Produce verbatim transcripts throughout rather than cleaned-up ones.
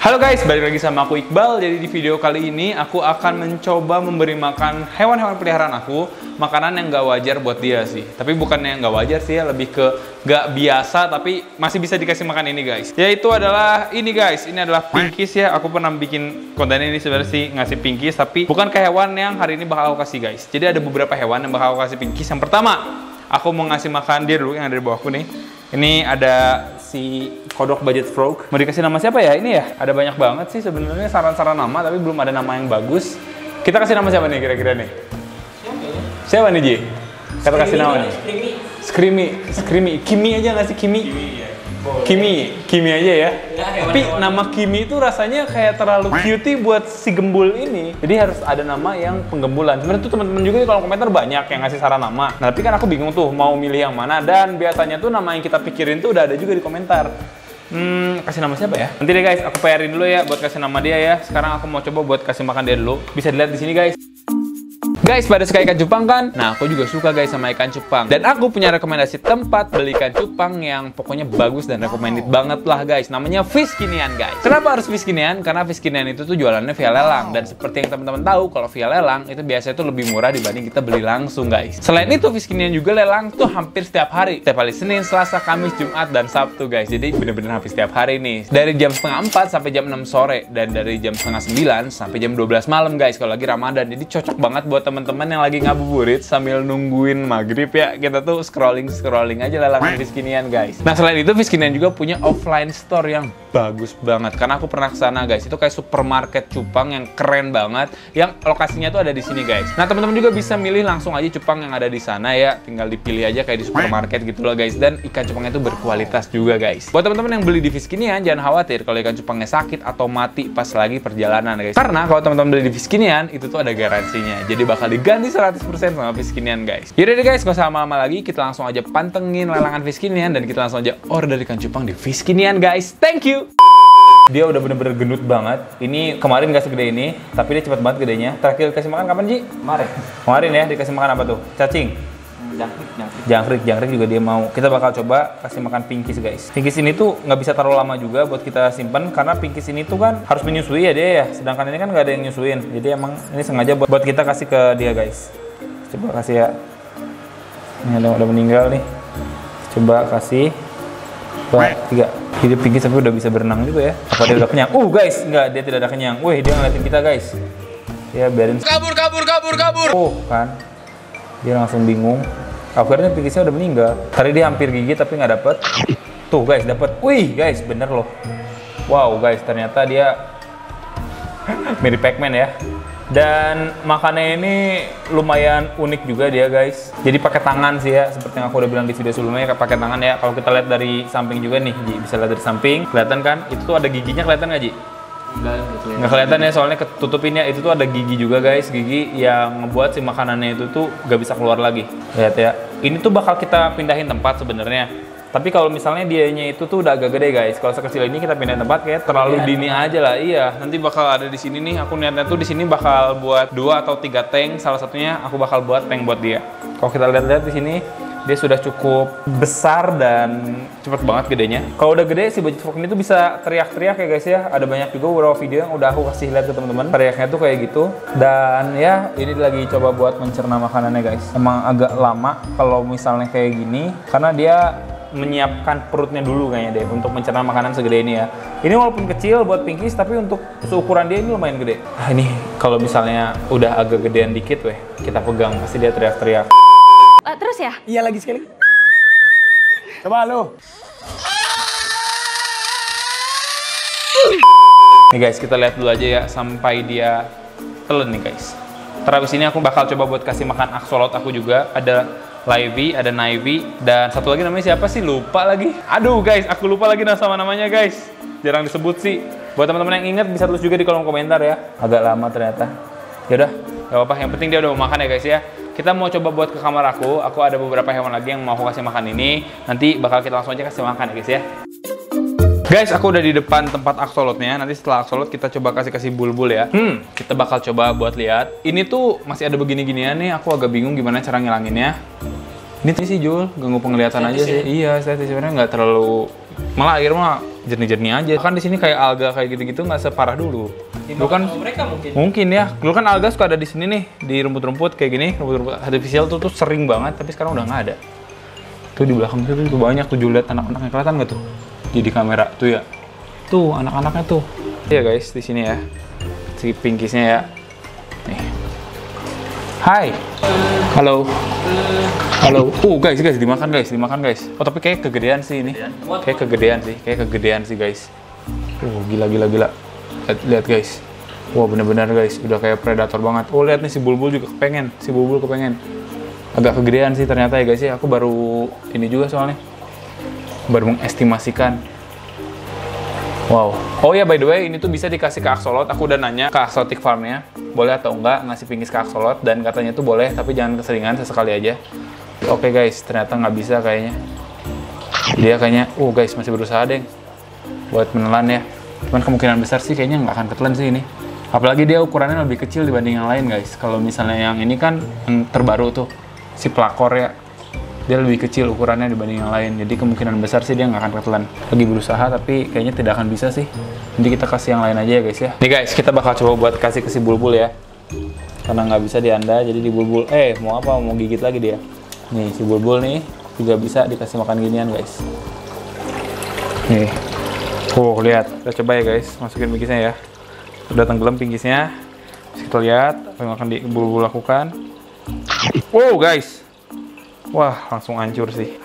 Halo guys, balik lagi sama aku Iqbal. Jadi di video kali ini aku akan mencoba memberi makan hewan-hewan peliharaan aku makanan yang gak wajar buat dia sih. Tapi bukan yang gak wajar sih ya, lebih ke gak biasa tapi masih bisa dikasih makan ini guys. Yaitu adalah ini guys, ini adalah pinkies ya. Aku pernah bikin konten ini sebenarnya sih ngasih pinkies, tapi bukan ke hewan yang hari ini bakal aku kasih guys. Jadi ada beberapa hewan yang bakal aku kasih pinkies. Yang pertama, aku mau ngasih makan dia dulu yang ada di bawahku nih. Ini ada si kodok budget frog. Mau dikasih nama siapa ya? Ini ya, ada banyak banget sih sebenarnya saran-saran nama, tapi belum ada nama yang bagus. Kita kasih nama siapa nih kira-kira nih? Siapa? Siapa nih Ji? Kita kasih nama nih. Screamy, Screamy, Kimi aja nggak sih Kimi? Kimi, ya. Kimi, Kimi aja ya. Tapi nama Kimi itu rasanya kayak terlalu cutie buat si gembul ini. Jadi harus ada nama yang penggembulan. Sebenarnya tuh teman-teman juga di kolom komentar banyak yang ngasih saran nama. Nah, tapi kan aku bingung tuh mau milih yang mana. Dan biasanya tuh nama yang kita pikirin tuh udah ada juga di komentar. Hmm, kasih nama siapa ya? Nanti deh guys, aku P R-in dulu ya buat kasih nama dia ya. Sekarang aku mau coba buat kasih makan dia dulu. Bisa dilihat di sini guys. Guys, pada suka ikan cupang kan? Nah, aku juga suka guys sama ikan cupang. Dan aku punya rekomendasi tempat beli ikan cupang yang pokoknya bagus dan recommended banget lah guys. Namanya Fiskinian guys. Kenapa harus Fiskinian? Karena Fiskinian itu tuh jualannya via lelang. Dan seperti yang teman-teman tahu, kalau via lelang itu biasanya tuh lebih murah dibanding kita beli langsung guys. Selain itu, Fiskinian juga lelang tuh hampir setiap hari. Setiap hari Senin, Selasa, Kamis, Jumat, dan Sabtu guys. Jadi bener-bener hampir setiap hari nih. Dari jam setengah empat sampai jam enam sore. Dan dari jam setengah sembilan sampai jam dua belas malam guys kalau lagi Ramadan. Jadi cocok banget buat teman-teman yang lagi ngabuburit sambil nungguin maghrib ya, kita tuh scrolling scrolling aja lelangan Fiskinian guys. Nah, selain itu Fiskinian juga punya offline store yang bagus banget karena aku pernah kesana guys. Itu kayak supermarket cupang yang keren banget, yang lokasinya tuh ada di sini guys. Nah, teman-teman juga bisa milih langsung aja cupang yang ada di sana ya, tinggal dipilih aja kayak di supermarket gitu loh guys. Dan ikan cupangnya itu berkualitas juga guys. Buat teman-teman yang beli di Fiskinian, jangan khawatir kalau ikan cupangnya sakit atau mati pas lagi perjalanan guys. Karena kalau teman-teman beli di Fiskinian itu tuh ada garansinya. Jadi bakal diganti seratus persen sama Fiskinian guys. Yaudah deh guys, gak usah lama-lama lagi, kita langsung aja pantengin lelangan Fiskinian dan kita langsung aja order ikan cupang di Fiskinian guys. Thank you. Dia udah bener-bener gendut banget. Ini kemarin gak segede ini, tapi dia cepet banget gedenya. Terakhir dikasih makan kapan Ji? Kemarin. Kemarin ya dikasih makan apa tuh? Cacing. Jangkrik, jangkrik. Jangkrik, jangkrik juga dia mau. Kita bakal coba kasih makan pinkies guys. Pinkies ini tuh nggak bisa terlalu lama juga buat kita simpen karena pinkies ini tuh kan harus menyusui ya dia ya. Sedangkan ini kan nggak ada yang nyusuin. Jadi emang ini sengaja buat, buat kita kasih ke dia guys. Coba kasih ya. Ini ada udah meninggal nih. Coba kasih. Dua, tiga. Hidup pinkies tapi udah bisa berenang juga ya. Apa dia udah kenyang? Uh guys, nggak, dia tidak ada kenyang. Wih, dia ngeliatin kita guys. Ya biarin. Kabur, kabur, kabur, kabur. Oh kan. Dia langsung bingung. Akhirnya pinkiesnya udah meninggal. Tadi dia hampir gigit tapi nggak dapet. Tuh guys, dapet. Wih guys, bener loh. Wow guys, ternyata dia mirip Pac-Man ya. Dan makannya ini lumayan unik juga dia guys. Jadi pakai tangan sih ya, seperti yang aku udah bilang di video sebelumnya, pakai tangan ya. Kalau kita lihat dari samping juga nih, Ji, bisa lihat dari samping, kelihatan kan? Itu tuh ada giginya, kelihatan nggak Ji? Nggak kelihatan ya, soalnya ketutupin ya. Itu tuh ada gigi juga guys, gigi yang ngebuat si makanannya itu tuh gak bisa keluar lagi. Lihat ya, ini tuh bakal kita pindahin tempat sebenarnya. Tapi kalau misalnya dianya itu tuh udah agak gede guys. Kalau sekecil ini kita pindahin tempat kayak terlalu ya, dini aja lah. Iya, nanti bakal ada di sini nih. Aku niatnya tuh di sini bakal buat dua atau tiga tank. Salah satunya aku bakal buat tank buat dia. Kalau kita lihat-lihat di sini, dia sudah cukup besar dan cepet banget gedenya. Kalau udah gede si budget frog ini tuh bisa teriak-teriak ya guys ya. Ada banyak juga beberapa video yang udah aku kasih lihat ke teman-teman. Teriaknya tuh kayak gitu. Dan ya ini lagi coba buat mencerna makanannya guys. Emang agak lama kalau misalnya kayak gini karena dia menyiapkan perutnya dulu kayaknya deh untuk mencerna makanan segede ini ya. Ini walaupun kecil buat pinkies tapi untuk seukuran dia ini lumayan gede. Ah, ini kalau misalnya udah agak gedean dikit weh, kita pegang pasti dia teriak-teriak. Uh, terus ya? Iya lagi sekali. Coba lu. Nih guys, kita lihat dulu aja ya sampai dia telan nih guys. Terus ini aku bakal coba buat kasih makan axolot aku juga. Ada Livy, ada Navy, dan satu lagi namanya siapa sih? Lupa lagi. Aduh guys, aku lupa lagi sama namanya guys. Jarang disebut sih. Buat teman-teman yang ingat bisa tulis juga di kolom komentar ya. Agak lama ternyata. Yaudah, gak apa-apa. Yang penting dia udah mau makan ya guys ya. Kita mau coba buat ke kamar aku. Aku ada beberapa hewan lagi yang mau aku kasih makan ini. Nanti bakal kita langsung aja kasih makan ya guys ya. Guys, aku udah di depan tempat axolotnya. Nanti setelah axolot kita coba kasih-kasih bulbul ya. Hmm, kita bakal coba buat lihat. Ini tuh masih ada begini-ginian nih. Aku agak bingung gimana cara ngilanginnya. Ini sih Jul, ganggu penglihatan aja sih. Iya, estetis sebenarnya nggak terlalu, malah akhirnya mah jernih-jernih aja. Kan di sini kayak alga kayak gitu-gitu nggak separah dulu. Dulu kan mereka mungkin. Mungkin ya. Dulu kan alga suka ada di sini nih, di rumput-rumput kayak gini, rumput-rumput artifisial tuh tuh sering banget, tapi sekarang udah nggak ada. Tuh di belakang tuh, tuh banyak tuh Jul, lihat anak-anaknya, kelihatan nggak tuh? Di, di kamera tuh ya. Tuh anak-anaknya tuh. Iya guys, di sini ya. Si pinkisnya ya. Nih. Hai. Halo. Halo. Uh guys, guys dimakan guys, dimakan guys. Oh tapi kayak kegedean sih ini. Kayak kegedean sih, kayak kegedean sih guys. Uh gila gila gila. Lihat, lihat guys. Wah bener-bener guys, udah kayak predator banget. Oh lihat nih si bulbul juga kepengen, si bulbul kepengen. Agak kegedean sih ternyata ya guys ya. Aku baru ini juga soalnya. Baru mengestimasikan. Wow. Oh ya by the way, ini tuh bisa dikasih ke Axolot. Aku udah nanya ke Axotic Farm-nya, boleh atau enggak ngasih pinggis ke Axolot, dan katanya tuh boleh, tapi jangan keseringan, sesekali aja. Oke okay, guys, ternyata nggak bisa kayaknya. Dia kayaknya, uh guys masih berusaha deh buat menelan ya. Cuman kemungkinan besar sih kayaknya nggak akan ketelan sih ini. Apalagi dia ukurannya lebih kecil dibanding yang lain guys. Kalau misalnya yang ini kan yang terbaru tuh, si pelakor ya. Dia lebih kecil ukurannya dibanding yang lain, jadi kemungkinan besar sih dia nggak akan ketelan. Lagi berusaha tapi kayaknya tidak akan bisa sih. Nanti kita kasih yang lain aja ya guys ya. Nih guys, kita bakal coba buat kasih ke si bulbul ya. Karena nggak bisa dianda, jadi di bulbul, eh mau apa, mau gigit lagi dia. Nih si bulbul nih juga bisa dikasih makan ginian guys. Nih, oh lihat, kita coba ya guys, masukin pinggisnya ya. Udah tenggelam pinggisnya. Kita lihat apa yang akan di bulbul lakukan. Wow guys. Wah, langsung hancur sih.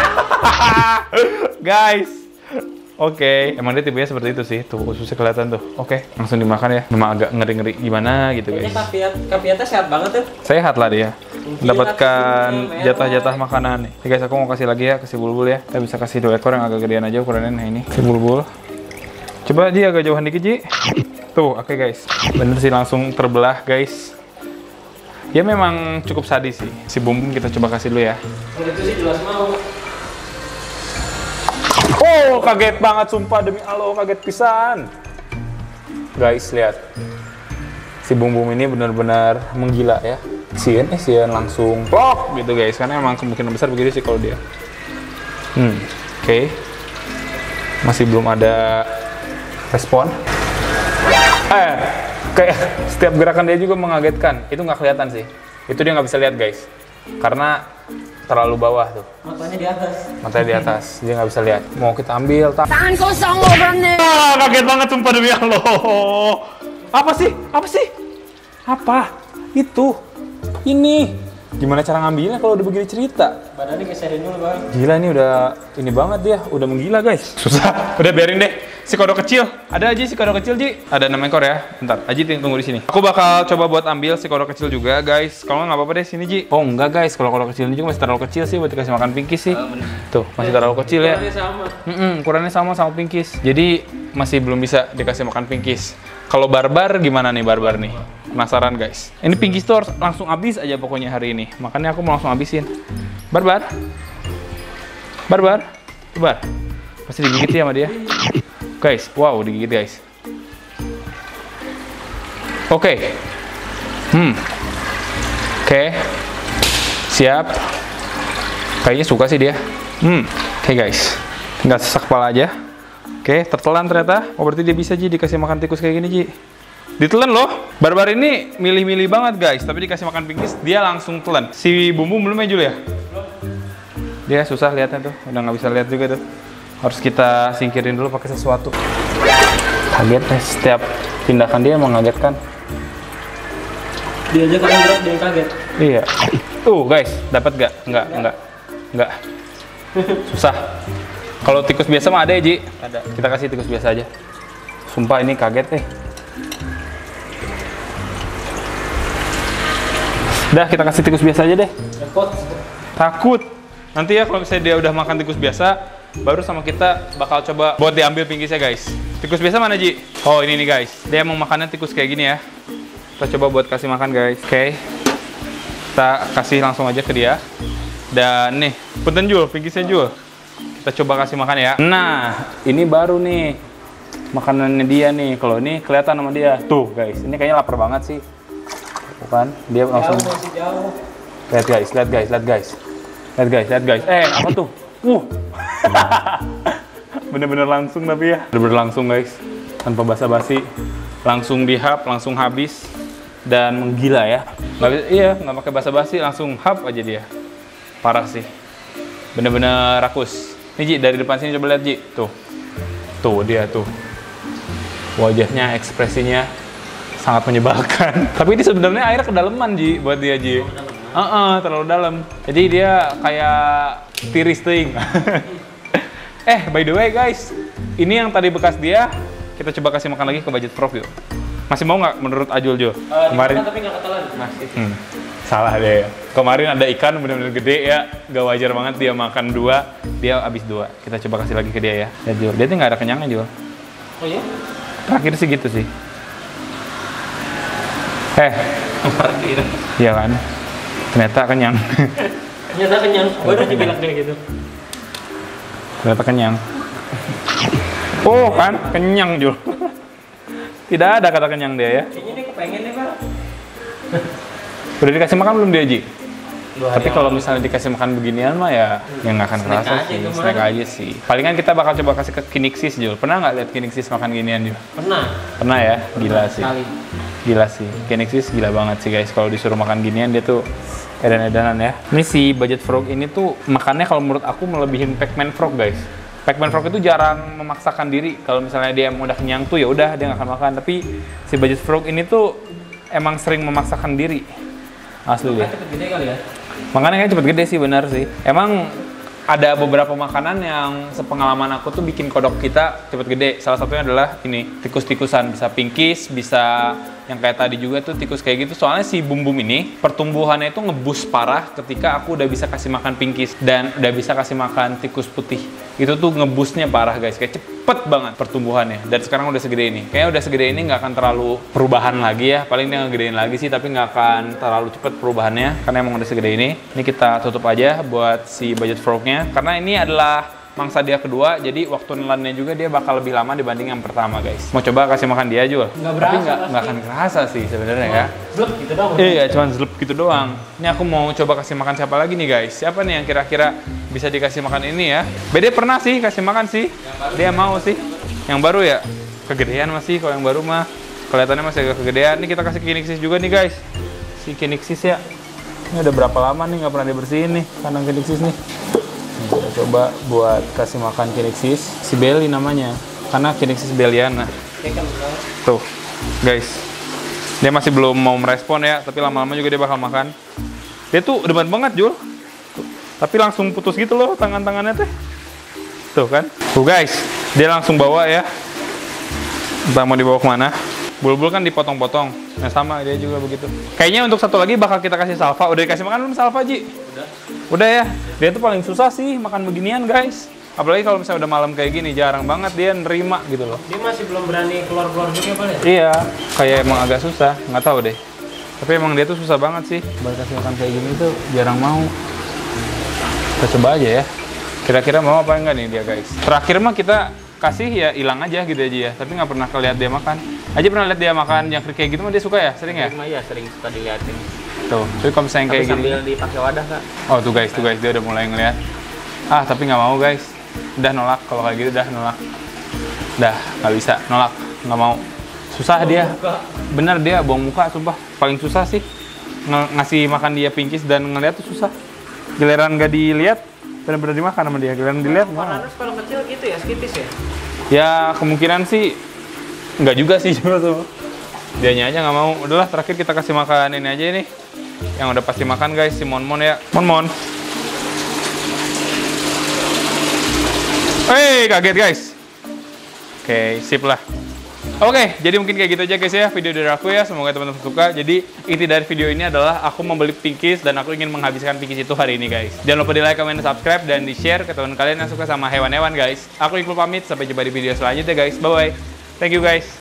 Guys. Oke, okay. Emang dia tipenya seperti itu sih. Tuh, ususnya kelihatan tuh. Oke, okay. Langsung dimakan ya. Memang agak ngeri-ngeri gimana gitu, guys. Kapiat, kapiatnya sehat banget tuh. Sehat lah dia. Mendapatkan jatah-jatah makanan nih. Oke, guys, aku mau kasih lagi ya ke si bulbul ya. Kita bisa kasih dua ekor yang agak gedean aja ukurannya. Nah, ini si bulbul. Coba dia agak jauhan dikit, Ji. Tuh, oke okay, guys. Bener sih langsung terbelah, guys. Ya memang cukup sadis sih. Si bumbum kita coba kasih dulu ya. Itu sih jelas mau. Oh, kaget banget sumpah demi Allah, kaget pisan. Guys, lihat. Si bumbum ini benar-benar menggila ya. Sien, eh sien langsung plok gitu guys. Karena emang kemungkinan besar begitu sih kalau dia. Hmm, oke. Okay. Masih belum ada respon. Eh, kayak setiap gerakan dia juga mengagetkan. Itu nggak kelihatan sih. Itu dia nggak bisa lihat guys. Karena terlalu bawah tuh. Matanya di atas. Matanya di atas. Dia nggak bisa lihat. Mau kita ambil. Tangan kosong lo berani. Ah, kaget banget sumpah demi Allah. Apa sih? Apa sih? Apa? Itu. Ini. Gimana cara ngambilnya kalau udah begini cerita? Badannya geserin dulu bang. Gila ini udah ini banget dia. Udah menggila guys. Susah. Udah biarin deh. Si kodok kecil, ada aja si kodok kecil Ji. Ada enam ekor ya. Bentar, Aji tunggu di sini. Aku bakal coba buat ambil si kodok kecil juga guys. Kalau nggak apa-apa deh sini Ji. Oh enggak guys, kalau kodok kecil ini juga masih terlalu kecil sih buat dikasih makan Pinkis sih. Oh, tuh masih terlalu kecil ya. Ukurannya sama. Mm-mm, ukurannya sama sama Pinkis. Jadi masih belum bisa dikasih makan Pinkis. Kalau barbar gimana nih barbar nih? Penasaran guys. Ini Pinkis tuh harus langsung habis aja pokoknya hari ini. Makanya aku mau langsung habisin. Barbar. Barbar. Barbar. Pasti digigit ya sama dia. Guys, wow digigit guys. Oke. Okay. Hmm. Oke. Okay. Siap. Kayaknya suka sih dia. Hmm. Oke okay, guys. Tinggal sesak kepala aja. Oke, okay, tertelan ternyata. Oh berarti dia bisa Ji dikasih makan tikus kayak gini Ji. Ditelan loh. Barbar ini milih-milih banget guys. Tapi dikasih makan Pinkis dia langsung telan. Si bumbum belum ya Jul ya? Dia susah lihatnya tuh. Udah nggak bisa lihat juga tuh. Harus kita singkirin dulu pakai sesuatu. Kaget deh, setiap tindakan dia mengagetkan. Dia aja kan gerak dia kaget. Iya. Tuh guys, dapat gak? Enggak, enggak, enggak. Susah. Kalau tikus biasa mah ada ya Ji? Ada. Kita kasih tikus biasa aja. Sumpah ini kaget deh. Dah kita kasih tikus biasa aja deh. Takut. Takut. Nanti ya kalau misalnya dia udah makan tikus biasa, baru sama kita bakal coba buat diambil Pinkisnya guys. Tikus biasa mana Ji? Oh ini nih guys. Dia mau makannya tikus kayak gini ya. Kita coba buat kasih makan guys. Oke. Okay. Kita kasih langsung aja ke dia. Dan nih, punten Jul, Pinkisnya Jul. Kita coba kasih makan ya. Nah, ini baru nih makanannya dia nih. Kalau ini kelihatan sama dia. Tuh guys, ini kayaknya lapar banget sih. Bukan? Dia langsung. Jauh, masih jauh. Lihat guys, lihat guys, lihat guys. Lihat guys, lihat guys. Eh, apa tuh? Uh. Bener-bener langsung tapi ya. Bener-bener langsung guys. Tanpa basa-basi. Langsung dihap, langsung habis. Dan menggila ya. Nggak bisa, iya, nggak pakai basa-basi, langsung hap aja dia. Parah sih. Bener-bener rakus. Nih Ji, dari depan sini coba lihat Ji. Tuh. Tuh dia tuh. Wajahnya, ekspresinya sangat menyebalkan. Tapi ini sebenarnya airnya kedalaman Ji buat dia Ji. Uh-uh, terlalu dalam. Jadi dia kayak tiris ting. Eh, by the way guys, ini yang tadi bekas dia, kita coba kasih makan lagi ke budget frog yuk. Masih mau nggak menurut Ajul Jo? Uh, Kemarin tapi nggak ketelan. Masih. Hmm, salah deh ya. Kemarin ada ikan bener-bener gede ya, gak wajar banget dia makan dua, dia habis dua. Kita coba kasih lagi ke dia ya. Ya Jul, dia tuh nggak ada kenyangnya Jul. Oh iya? Terakhir sih gitu sih. Eh, iya kan? Ternyata kenyang. Ternyata kenyang. Baru dibilang kayak gitu. Ternyata kenyang. Oh kan, kenyang Jul. Tidak ada kata kenyang dia ya. Kayaknya dia kepengen nih Pak. Udah dikasih makan belum dia Ji? Dua Tapi hari kalau yang misalnya dikasih makan beginian mah ya, yang nggak akan Snack kerasa aja sih. itu mah. Snack aja sih. Palingan kita bakal coba kasih ke Kinixis Jul. Pernah nggak lihat Kinixis makan ginian Jul? Pernah. Pernah ya, gila sih. Sekali. Gila sih, Kinixis gila banget sih guys. Kalau disuruh makan ginian dia tuh edan-edanan ya. Ini si budget frog ini tuh makannya kalau menurut aku melebihin Pac-Man frog guys. Pac-Man frog itu jarang memaksakan diri. Kalau misalnya dia emang udah kenyang tuh ya udah dia nggak akan makan. Tapi si budget frog ini tuh emang sering memaksakan diri. Asli deh. Cepet gede kali ya. Makanya kayaknya cepet gede sih, benar sih. Emang ada beberapa makanan yang sepengalaman aku tuh bikin kodok kita cepet gede. Salah satunya adalah ini, tikus-tikusan. Bisa pinkies, bisa yang kayak tadi juga tuh tikus kayak gitu. Soalnya si bum-bum ini pertumbuhannya itu ngebus parah ketika aku udah bisa kasih makan pinkies dan udah bisa kasih makan tikus putih. Itu tuh ngebusnya parah guys, kayak cepet banget pertumbuhannya. Dan sekarang udah segede ini. Kayaknya udah segede ini nggak akan terlalu perubahan lagi ya. Paling dia ngegedein lagi sih, tapi nggak akan terlalu cepet perubahannya karena emang udah segede ini. Ini kita tutup aja buat si budget frognya karena ini adalah mangsa dia kedua, jadi waktu nelannya juga dia bakal lebih lama dibanding yang pertama guys. Mau coba kasih makan dia Jul? Nggak Tapi berasa nggak pasti. nggak akan kerasa sih sebenarnya ya. Blok gitu doang. Iya, cuman zlup gitu doang. Ini aku mau coba kasih makan siapa lagi nih guys? Siapa nih yang kira-kira bisa dikasih makan ini ya? Bede pernah sih kasih makan sih. Dia mau sih. Yang baru ya? Kegedean masih, kalau yang baru mah kelihatannya masih agak kegedean. Ini kita kasih Kinixis juga nih guys. Si Kinixis ya. Ini udah berapa lama nih nggak pernah dibersihin nih kandang Kinixis nih. Nih, kita coba buat kasih makan Kinixis. Si Belly namanya. Karena Kinixis Belliana. Tuh, guys. Dia masih belum mau merespon ya, tapi lama-lama juga dia bakal makan. Dia tuh depan banget, Jul. Tuh. Tapi langsung putus gitu loh tangan-tangannya teh. Tuh kan. Tuh guys, dia langsung bawa ya. Entah mau dibawa kemana. Bulbul kan dipotong-potong. Nah sama, dia juga begitu. Kayaknya untuk satu lagi bakal kita kasih salva. Udah dikasih makan belum salva, Ji? Udah. Udah ya. Dia tuh paling susah sih makan beginian, guys. Apalagi kalau misalnya udah malam kayak gini, jarang banget dia nerima gitu loh. Dia masih belum berani keluar-keluar juga Pak ya? Iya, kayak emang agak susah, nggak tahu deh. Tapi emang dia tuh susah banget sih. Buat kasih makan kayak gini tuh jarang mau. Kita coba aja ya. Kira-kira mau apa enggak nih dia guys. Terakhir mah kita kasih ya hilang aja gitu aja ya. Tapi nggak pernah kelihat dia makan. Aja pernah lihat dia makan yang kayak gitu mah dia suka ya? Sering ya? Cuma ya sering suka diliatin. Tuh, tapi kalau misalnya Tapi kayak gini. sambil dipakai wadah Kak. Oh tuh guys, tuh guys dia udah mulai ngeliat. Ah tapi nggak mau guys. Udah nolak kalau kayak gitu udah nolak. Udah nggak bisa nolak, nggak mau. Susah dia. Bener dia buang muka sumpah. Paling susah sih Ng ngasih makan dia pinkies dan ngeliat tuh susah. Giliran nggak dilihat, bener-bener dimakan sama dia. Giliran dilihat, mau. Paranus kalau kecil gitu ya, skipis ya? Ya kemungkinan sih nggak juga sih cuma tuh. Dianya aja nggak mau. Udahlah terakhir kita kasih makan ini aja nih. Yang udah pasti makan guys, si Mon Mon ya. Mon Mon. Hei, kaget guys. Oke, sip lah. Oke, jadi mungkin kayak gitu aja guys ya video dari aku ya. Semoga teman-teman suka. Jadi inti dari video ini adalah aku membeli pinkies dan aku ingin menghabiskan pinkies itu hari ini guys. Jangan lupa di like, comment, dan subscribe dan di share ke teman kalian yang suka sama hewan-hewan guys. Aku Iqbal pamit, sampai jumpa di video selanjutnya guys. Bye bye. Thank you guys.